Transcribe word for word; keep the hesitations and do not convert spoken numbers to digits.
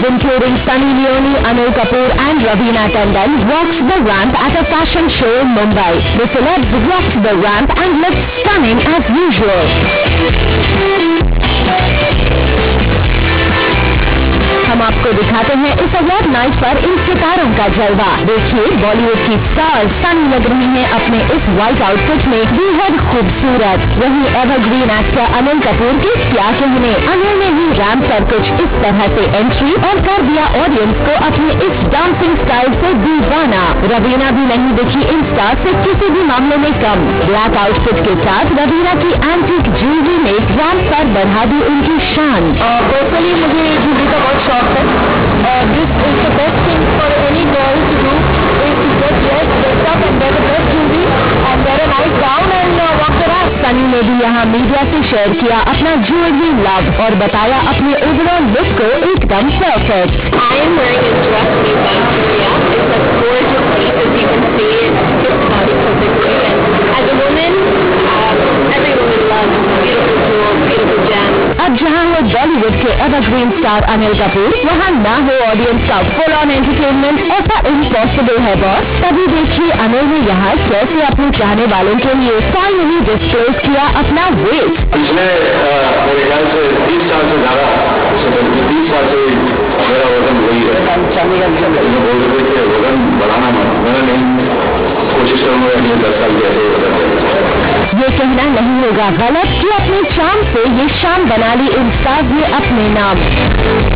including Sunny Leone, Anil Kapoor and Raveena Tandon walks the ramp at a fashion show in Mumbai. The celebs rocked the ramp and looked stunning as usual. हम आपको दिखाते हैं इस award night पर इन सितारों का जलवा। देखिए, बॉलीवुड की स्टार सनी लग रही हैं अपने इस व्हाइट आउटफिट में बेहद खूबसूरत। वहीं एवरग्रीन एक्टर अनिल कपूर की क्या कहने, अनिल ने भी रैंप पर कुछ इस तरह से एंट्री और कर दिया ऑडियंस को अपने इस डांसिंग स्टाइल से दीवाना। रवीना भी नहीं दिखी इन स्टार से किसी भी मामले में कम। ब्लैक आउटफिट के साथ रवीना की एंटीक ज्वेलरी ने रैंप पर बढ़ा दी उनकी शान। पर्सनली मुझे ज्वेलरी का बहुत शौक है और this is the best thing for any girl to do is to get dress dress up and wear the best jewellery and wear a nice gown and walk around. Sunny ने भी यहाँ media से share किया अपना jewellery love और बताया अपने overall look को एकदम perfect. I am wearing a dress made by Priya. It's a gorgeous piece, as you can see. It fits body perfectly and as a woman, uh, every woman loves beautiful jewels, beautiful gems. अब जहाँ हो बॉलीवुड के evergreen star Anil Kapoor, वहाँ ना हो audience का full on entertainment, ऐसा impossible है बॉस। तभी देखिए अनिल ने यहाँ कैसे अपने चाहने वालों के लिए फाइनली डिस्क्लोज किया अपना वेट। पिछले मेरे ख्याल से तीस साल से ज्यादा तीस साल से मेरा वजन वही है। बोल रहे थे वजन बढ़ाना मत, मैंने नहीं, कोशिश करूंगा अगले दस साल जैसे वजन। ये कहना नहीं होगा गलत कि अपने चाम से ये शाम बना ली इन स्टार्स ने अपने नाम।